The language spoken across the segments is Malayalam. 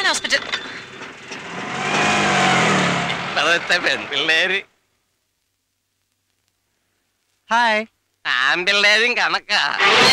ഞാൻ ഹോസ്പിറ്റൽ. പെൺപിള്ളേര് ഹായ്. ആൺപിള്ളേരും കണക്കാ.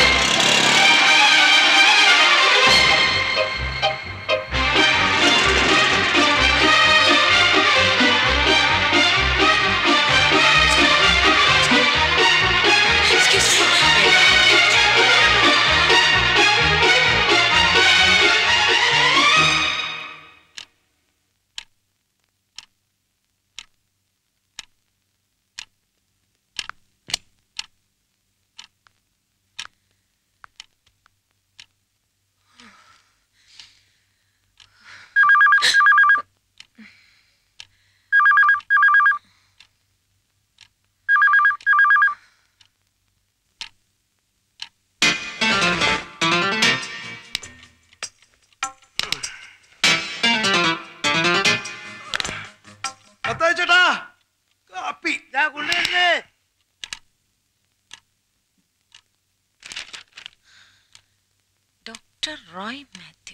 റോയ് മാത്യു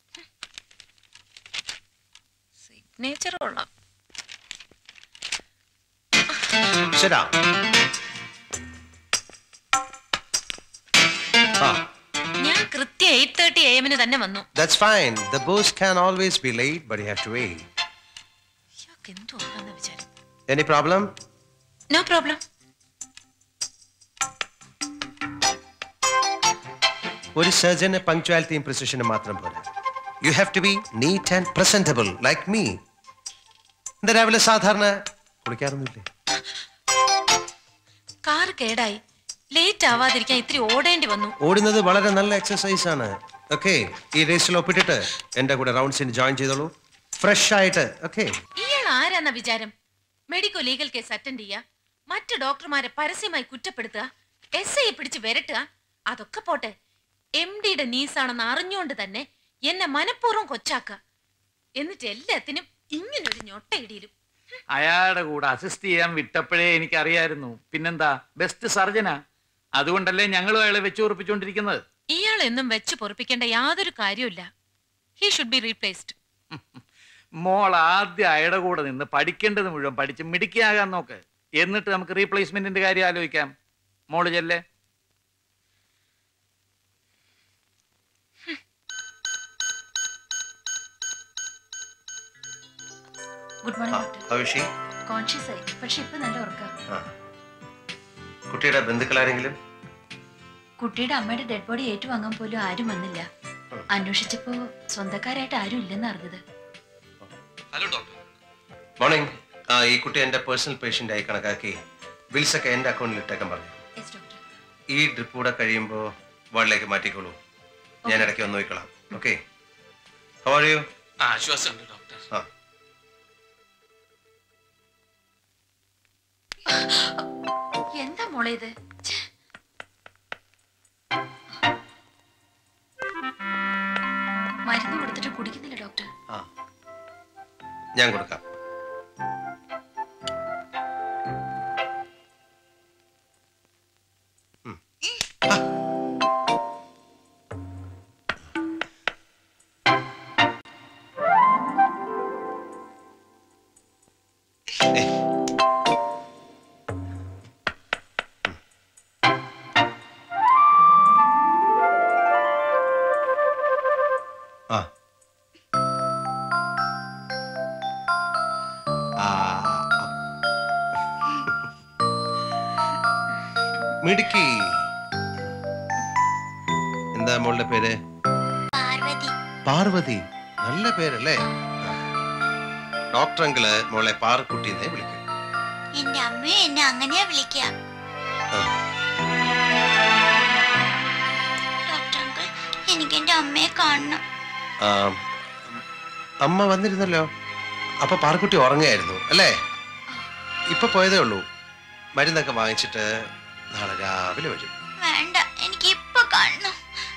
സിഗ്നേച്ചർ കൊള്ളാം. ഞാൻ കൃത്യം 8:30 AM തന്നെ വന്നു. That's fine. The boss can always be late, but you have to wait. എന്തുവാണെന്ന് വിചാരം? Any problem? No problem. ഒരു സർജന് പങ്ക്ച്വാലിറ്റിയും പ്രിസിഷനും മാത്രം പോരാ. You have to be neat and presentable like me. എന്താ രാവിലെ സാധാരണ കുളിക്കാറൊന്നുമില്ലേ? കാർ കേടായി. ലേറ്റ് ആവാതിരിക്കാൻ ഇത്തിരി ഓടേണ്ടി വന്നു. ഓടുന്നത് വളരെ നല്ല എക്സസൈസ് ആണ്. ഓക്കെ, ഈ റേസിൽ ഒപ്പിട്ടിട്ട് എന്റെ കൂടെ റൗണ്ട്സിന് ജോയിൻ ചെയ്തോളൂ, ഫ്രഷ് ആയിട്ട്. ഓക്കെ. ഇയാൾ ആരാന്ന വിചാരം? മെഡിക്കൽ ലീഗൽ കേസ് അറ്റൻഡ് ചെയ്യുക, മറ്റു ഡോക്ടർമാരെ പരസ്യമായി കുറ്റപ്പെടുത്തുക, SI പിടിച്ച് വരട്ടുക, അതൊക്കെ പോട്ടെ. MDയുടെ നീസാണെന്ന് അറിഞ്ഞുകൊണ്ട് തന്നെ എന്നെ മനഃപൂർവ്വം കൊച്ചാക്കുക. എന്നിട്ട് എല്ലാത്തിനും ഇങ്ങനൊരു ഞൊട്ടയിടിയിലും. അയാളുടെ കൂടെ അസിസ്റ്റ് ചെയ്യാൻ വിട്ടപ്പോഴേ എനിക്കറിയായിരുന്നു. പിന്നെന്താ, ബെസ്റ്റ് സർജനാ. അതുകൊണ്ടല്ലേ ഞങ്ങളും അയാളെ വെച്ച് ഉറപ്പിച്ചുകൊണ്ടിരിക്കുന്നത്. ഇയാൾ എന്നും വെച്ച് പൊറപ്പിക്കേണ്ട യാതൊരു കാര്യമില്ല. He should be replaced. മോൾ ആദ്യം അയാളുടെ കൂടെ നിന്ന് പഠിക്കേണ്ടത് മുഴുവൻ പഠിച്ച് മിടുക്കിയാകാൻ നോക്ക്. എന്നിട്ട് നമുക്ക് റീപ്ലേസ്മെന്റിന്റെ കാര്യം ആലോചിക്കാം. മോള് ചെല്ലേ. Good morning doctor. How is she? Conscious ആയി, പക്ഷെ ഇപ്പൊ നല്ല ഉറക്കം. കുട്ടിയുടെ ബന്ധുക്കളാരെങ്കിലും? കുട്ടിയുടെ അമ്മയുടെ ഡെഡ് ബോഡി ഏറ്റുവാങ്ങാൻ പോലും ആരും വന്നില്ല. അന്വേഷിച്ചപ്പോ സ്വന്തക്കാരായിട്ട് ആരും ഇല്ലെന്ന് അറിഞ്ഞത്. Hello doctor. മോർണിംഗ്. ഈ കുട്ടി എന്റെ പേഴ്സണൽ പേഷ്യന്റ് ആയി കണക്കാക്കി ബിൽസ് ഒക്കെ എന്റെ അക്കൗണ്ടിൽ ഇട്ടേക്കാൻ പറഞ്ഞു. ഈ ഡ്രിപ്പ് കൂടെ കഴിയുമ്പോൾ വാർഡിലേക്ക് മാറ്റിക്കോളൂ. ഞാൻ ഇടയ്ക്ക് വന്ന് നോക്കിക്കോളാം. ഓക്കെ. How are you? ആശ്വാസമുണ്ട് ഡോക്ടർ. എന്താ മോളെ ഇത്? മരുന്ന് കൊടുത്തിട്ട് കുടിക്കുന്നില്ല ഡോക്ടർ. ഞാൻ കൊടുക്കാം. മിടുക്കി. എന്താ മോളുടെ പേര്? പാർവതി. നല്ല പേരല്ലേ? ഡോക്ടർ അങ്കിള് മോളെ പാറക്കുട്ടി എന്നേ വിളിക്കും. എന്റെ അമ്മയെ എന്നെ അങ്ങനെയാ വിളിക്കാം. ഡോക്ടർ അങ്കിൾ, എനിക്ക് എന്റെ അമ്മയെ കാണണം. അമ്മ വന്നിരുന്നല്ലോ. അപ്പൊ പാറക്കുട്ടി ഉറങ്ങായിരുന്നു അല്ലേ? ഇപ്പൊ പോയതേ ഉള്ളൂ. മരുന്നൊക്കെ വാങ്ങിച്ചിട്ട് നാളെ രാവിലെ വരും. വേണ്ട, എനിക്ക് ഇപ്പൊ കാണണം.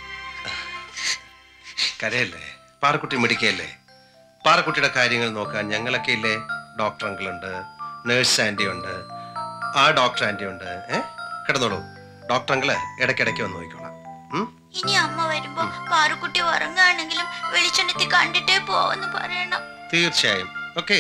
കരയല്ലേ? പാറക്കുട്ടി മിടിക്കല്ലേ? പാറക്കുട്ടിയുടെ കാര്യങ്ങൾ നോക്കാൻ ഞങ്ങളൊക്കെ ഇല്ലേ? ഡോക്ടർ അങ്കിൾ ഉണ്ട്, നേഴ്സ് ആന്റി ഉണ്ട്, ആ ഡോക്ടർ ആന്റി ഉണ്ട്. കിടന്നോളൂ. ഡോക്ടർ അങ്കിള് ഇടയ്ക്കിടയ്ക്ക് വന്ന് നോക്കിക്കോളാം. ഇനി അമ്മ വരുമ്പോ പാറുക്കുട്ടി ഉറങ്ങുകയാണെങ്കിലും വെളിച്ചെണ്ണത്തിൽ കണ്ടിട്ടേ പോവെന്ന് പറയണം. തീർച്ചയായും. ഓക്കെ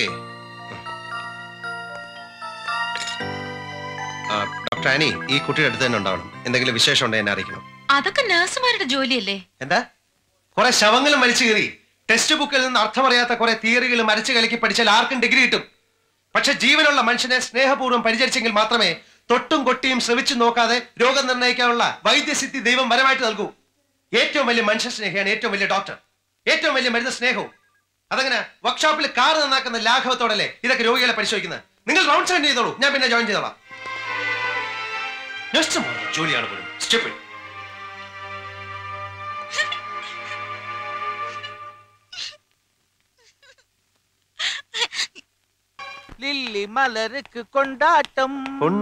ഡോക്ടർ ആനി, ഈ കുട്ടിയുടെ അടുത്ത് തന്നെ ഉണ്ടാവണം. എന്തെങ്കിലും വിശേഷം ഉണ്ടെങ്കിൽ എന്നെ അറിയിക്കണം. അതൊക്കെ നഴ്സുമാരുടെ ജോലിയല്ലേ? എന്താ കുറെ ശവങ്ങളും മരിച്ചു കയറി ടെക്സ്റ്റ് ബുക്കിൽ നിന്ന് അർത്ഥമറിയാത്ത കുറെ തിയറികൾ മരച്ചു കലക്കി പഠിച്ചാൽ ആർക്കും ഡിഗ്രി കിട്ടും. പക്ഷെ ജീവനുള്ള മനുഷ്യനെ സ്നേഹപൂർവ്വം പരിചരിച്ചെങ്കിൽ മാത്രമേ തൊട്ടും കൊട്ടിയും ശ്രമിച്ചു നോക്കാതെ രോഗം നിർണ്ണയിക്കാനുള്ള വൈദ്യസിദ്ധി ദൈവം വരമായിട്ട് നൽകൂ. ഏറ്റവും വലിയ മനുഷ്യ സ്നേഹിയാണ് ഏറ്റവും വലിയ ഡോക്ടർ, ഏറ്റവും വലിയ മരുന്ന് സ്നേഹവും. അതങ്ങനെ വർക്ക്ഷോപ്പിൽ കാർ നന്നാക്കുന്ന ലാഘവത്തോടല്ലേ ഇതൊക്കെ രോഗികളെ പരിശോധിക്കുന്നത്. നിങ്ങൾ റൗണ്ട് സെൻഡ് ചെയ്തോളൂ, ഞാൻ പിന്നെ ജോയിൻ ചെയ്തോളാം. ജോലിയാണ് പോലും സ്റ്റൂപ്പിഡ്. ലില്ലി മലർക്ക് കൊണ്ടാട്ടം.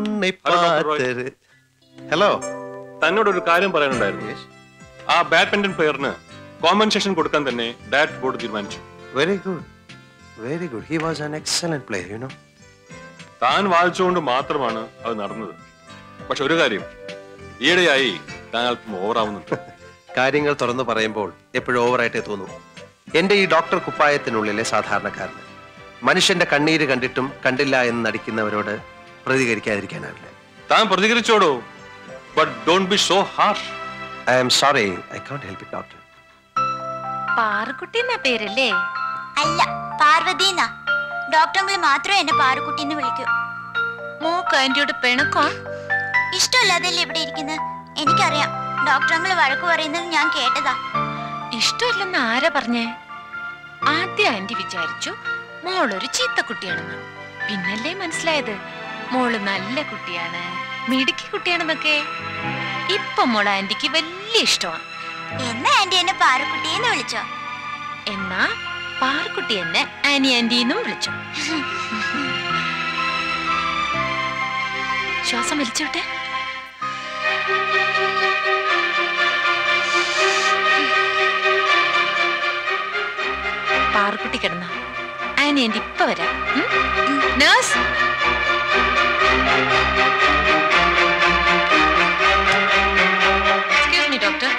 ഹലോ, തന്നോടൊരു കാര്യം പറയാനുണ്ടായിരുന്നു. ആ ബാഡ്മിന്റൺ പ്ലെയറിന് കോമ്പൻസേഷൻ കൊടുക്കാൻ തന്നെ ഡയറക്ട് ബോർഡ് തീരുമാനിച്ചു. Very good, very good. He was an excellent player, you know. താൻ വാദിച്ചുകൊണ്ട് മാത്രമാണ് അത് നടന്നത്. പക്ഷെ ഒരു കാര്യം, ഈയിടെയായി താൻ അല്പം ഓവറാവുന്നുണ്ട്. കാര്യങ്ങൾ തുറന്നു പറയുമ്പോൾ എപ്പോഴും ഓവറായിട്ടേ തോന്നൂ. എന്റെ ഈ ഡോക്ടർ കുപ്പായത്തിനുള്ളിലെ സാധാരണക്കാരന് മനുഷ്യന്റെ കണ്ണീര് കണ്ടിട്ടും കണ്ടില്ല എന്ന് നടിക്കുന്നവരോട് പ്രതികരിക്കാതിരിക്കാനാവില്ല. താൻ പ്രതികരിച്ചോടോ, but don't be so harsh. I am sorry, I Kant help it doctor. Parukutty എന്നാ പേരല്ലേ? അല്ല, പാർവതിന്നാ. ഡോക്ടർ മാത്രം എന്നെ പാറുക്കുട്ടി എന്ന് വിളിക്കൂ. മോക്ക് ആന്റിയോട് പിണക്കോ? ഇഷ്ടമല്ലാതല്ലേ ഇവിടെ ഇരിക്കുന്നത്? എനിക്കറിയാം, ഡോക്ടർ വഴക്ക് പറയുന്നത് ഞാൻ കേട്ടതാ. ഇഷ്ടമില്ലെന്ന് ആരാ പറഞ്ഞേ? ആദ്യം ആന്റി വിചാരിച്ചു മോളൊരു ചീത്ത കുട്ടിയാണെന്ന്. പിന്നല്ലേ മനസ്സിലായത് മോള് നല്ല കുട്ടിയാണ്, മിടുക്കി കുട്ടിയാണെന്നൊക്കെ. ഇപ്പൊ മോള് ആന്റിക്ക് വലിയ ഇഷ്ടമാണ്. എന്നാ ആന്റി എന്നെ പാറുക്കുട്ടി എന്ന് വിളിച്ചോ? എന്നാ പാറുക്കുട്ടി എന്നെ ആനി ആന്റിന്നും വിളിച്ചോ. ശ്വാസം വലിച്ചോട്ടെ. പാറുക്കുട്ടി കിടന്ന ആനി ആന്റി ഇപ്പൊ വരാം. Nurse, excuse me doctor.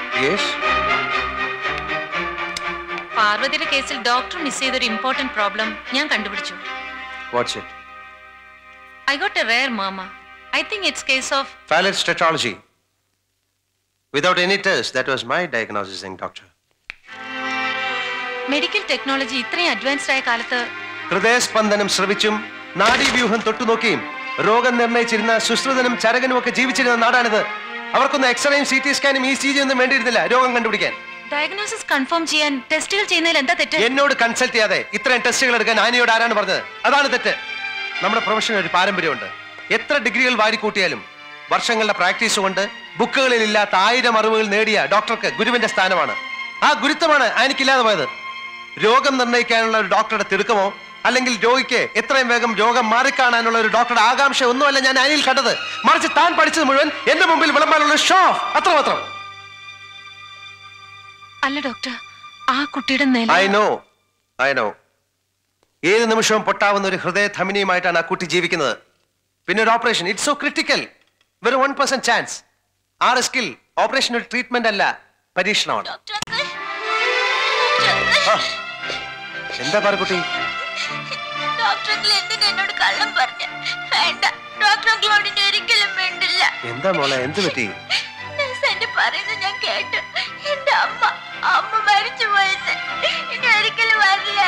പാർവതിയുടെ കേസിൽ ഡോക്ടർ മിസ് ചെയ്തൊരു ഇമ്പോർട്ടന്റ് പ്രോബ്ലം ഞാൻ കണ്ടുപിടിച്ചു. What's it? I got a rare mama. I think it's case of Phallic tetralogy. Without any test, that was my diagnosis, doctor. Medical technology ഇത്രയും അഡ്വാൻസ്ഡ് ആയ കാലത്ത് ഹൃദയസ്പന്ദനം ശ്രവിച്ചും നാഡീവ്യൂഹം തൊട്ടുനോക്കിയും രോഗം നിർണയിച്ചിരുന്ന സുശ്രുതനും ചരകനും ഒക്കെ ജീവിച്ചിരുന്ന നാടാണിത്. അവർക്കൊന്നും എക്സ്റേയും CT സ്കാനും ECG ഒന്നും വേണ്ടിയിരുന്നില്ല രോഗം കണ്ടുപിടിക്കാൻ. ഡയഗ്നോസിസ് കൺഫേം ചെയ്യാൻ ടെസ്റ്റുകൾ ചെയ്യുന്നതിൽ എന്താ തെറ്റ്? എന്നോട് കൺസൾട്ട് ചെയ്യാതെ ഇത്രയും ടെസ്റ്റുകൾ എടുക്കാൻ ആനിയോട് ആരാണ് പറഞ്ഞത്? അതാണ് തെറ്റ്. നമ്മുടെ പ്രൊഫഷന് ഒരു പാരമ്പര്യമുണ്ട്. എത്ര ഡിഗ്രികൾ വാരിക്കൂട്ടിയാലും വർഷങ്ങളുടെ പ്രാക്ടീസ് കൊണ്ട് ബുക്കുകളിൽ ഇല്ലാത്ത 1000 അറിവുകൾ നേടിയ ഡോക്ടർക്ക് ഗുരുവിന്റെ സ്ഥാനമാണ്. ആ ഗുരുത്വമാണ് ആനിക്കില്ലാതെ പോയത്. രോഗം നിർണ്ണയിക്കാനുള്ള ഒരു ഡോക്ടറുടെ തിടുക്കമോ അല്ലെങ്കിൽ രോഗിക്ക് എത്രയും വേഗം രോഗം മാറിക്കാണാനുള്ള ഒരു ഡോക്ടറുടെ ആകാംക്ഷ ഒന്നുമല്ല ഞാൻ ആനിയിൽ കണ്ടത്. മറിച്ച് താൻ പഠിച്ചത് മുഴുവൻ എന്റെ മുമ്പിൽ വിളമ്പാനുള്ള ഷോ, അത്രമാത്രം. അല്ല ഡോക്ടർ, ആ കുട്ടിയുടെ നില. I know. ഏത് നിമിഷവും പൊട്ടാവുന്ന ഒരു ഹൃദയ ധമനിയുമായിട്ടാണ് ആ കുട്ടി ജീവിക്കുന്നത്. പിന്നെ ഒരു ഓപ്പറേഷൻ, ഇറ്റ്സ് സോ ക്രിട്ടിക്കൽ. വെറും 1% ചാൻസ്. ആ റിസ്കിൽ ഓപ്പറേഷൻ ഒരു ട്രീറ്റ്മെന്റ് അല്ല, പരീക്ഷണമാണ്. എന്താ പാറുക്കുട്ടി? ഡോക്ടർ എന്തിനാ എന്നോട് കള്ളം പറഞ്ഞ? വേണ്ട, ഡോക്ടർ ഒരിക്കലും വേണ്ടില്ല. എന്താ മോളെ, എന്ത് പറ്റി? പറയുന്നത് ഞാൻ കേട്ടു. എന്റെ അമ്മ മരിച്ചു പോയത് ഇനി ഒരിക്കലും വരില്ല.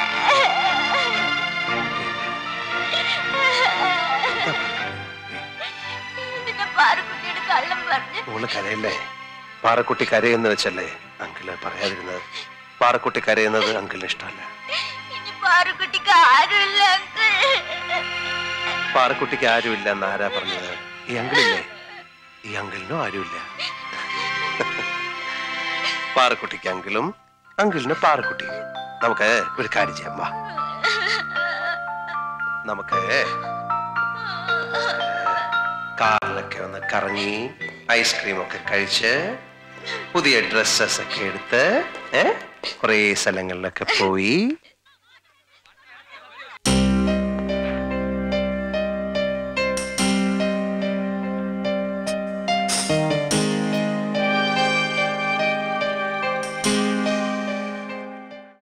പാറുക്കുട്ടിയുടെ കള്ളം പറഞ്ഞു. മോള് കരയല്ലേ? പാറക്കുട്ടി കരയെന്ന് വെച്ചല്ലേ അങ്കിള് പറയാതിരുന്നത്. പാറക്കുട്ടി കരയുന്നത് അങ്കിളിന് ഇഷ്ടമല്ല. ഇനി പാറുക്കുട്ടിക്ക് ആരുമില്ല. പാറക്കുട്ടിക്ക് ആരുമില്ല എന്ന് ആരാ പറഞ്ഞത്? ഈ അങ്കിളില്ലേ? ഈ അങ്കിളിനും ആരുമില്ല. പാറക്കുട്ടിക്ക് അങ്കിളും അങ്കിളിന് പാറക്കുട്ടി. നമുക്ക് ഒരു കാര്യം ചെയ്യാം, വാ. നമുക്ക് കാറിലൊക്കെ ഒന്ന് കറങ്ങി ഐസ്ക്രീം ഒക്കെ കഴിച്ച് പുതിയ ഡ്രസ്സസ് ഒക്കെ എടുത്ത് കുറേ സ്ഥലങ്ങളിലൊക്കെ പോയി